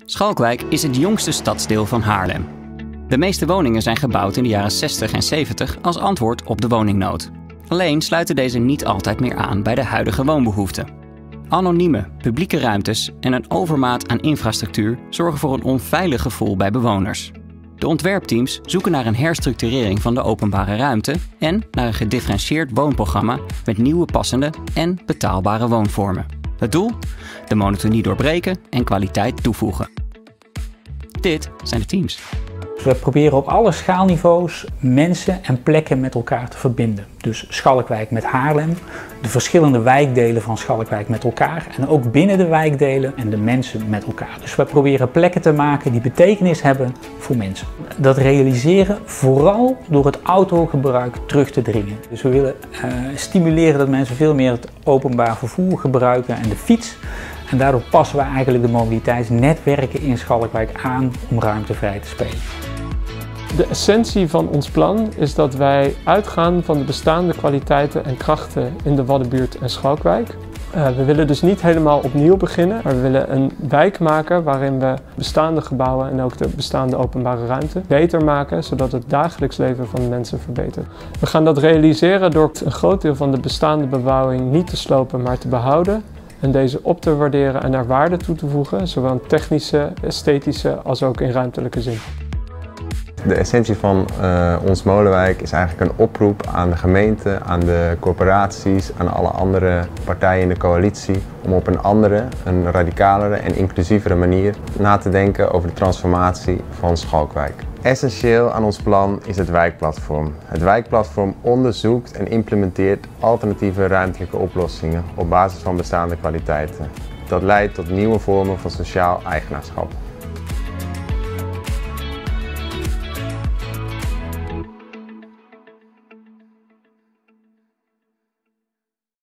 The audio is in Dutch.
Schalkwijk is het jongste stadsdeel van Haarlem. De meeste woningen zijn gebouwd in de jaren 60 en 70 als antwoord op de woningnood. Alleen sluiten deze niet altijd meer aan bij de huidige woonbehoeften. Anonieme, publieke ruimtes en een overmaat aan infrastructuur zorgen voor een onveilig gevoel bij bewoners. De ontwerpteams zoeken naar een herstructurering van de openbare ruimte en naar een gedifferentieerd woonprogramma met nieuwe passende en betaalbare woonvormen. Het doel? De monotonie doorbreken en kwaliteit toevoegen. Dit zijn de teams. We proberen op alle schaalniveaus mensen en plekken met elkaar te verbinden. Dus Schalkwijk met Haarlem, de verschillende wijkdelen van Schalkwijk met elkaar en ook binnen de wijkdelen en de mensen met elkaar. Dus we proberen plekken te maken die betekenis hebben voor mensen. Dat realiseren vooral door het autogebruik terug te dringen. Dus we willen stimuleren dat mensen veel meer het openbaar vervoer gebruiken en de fiets. En daardoor passen we eigenlijk de mobiliteitsnetwerken in Schalkwijk aan om ruimtevrij te spelen. De essentie van ons plan is dat wij uitgaan van de bestaande kwaliteiten en krachten in de Waddenbuurt en Schalkwijk. We willen dus niet helemaal opnieuw beginnen, maar we willen een wijk maken waarin we bestaande gebouwen en ook de bestaande openbare ruimte beter maken, zodat het dagelijks leven van de mensen verbetert. We gaan dat realiseren door een groot deel van de bestaande bebouwing niet te slopen, maar te behouden. En deze op te waarderen en daar waarde toe te voegen, zowel in technische, esthetische als ook in ruimtelijke zin. De essentie van ons Molenwijk is eigenlijk een oproep aan de gemeente, aan de corporaties, aan alle andere partijen in de coalitie om op een andere, een radicalere en inclusievere manier na te denken over de transformatie van Schalkwijk. Essentieel aan ons plan is het wijkplatform. Het wijkplatform onderzoekt en implementeert alternatieve ruimtelijke oplossingen op basis van bestaande kwaliteiten. Dat leidt tot nieuwe vormen van sociaal eigenaarschap.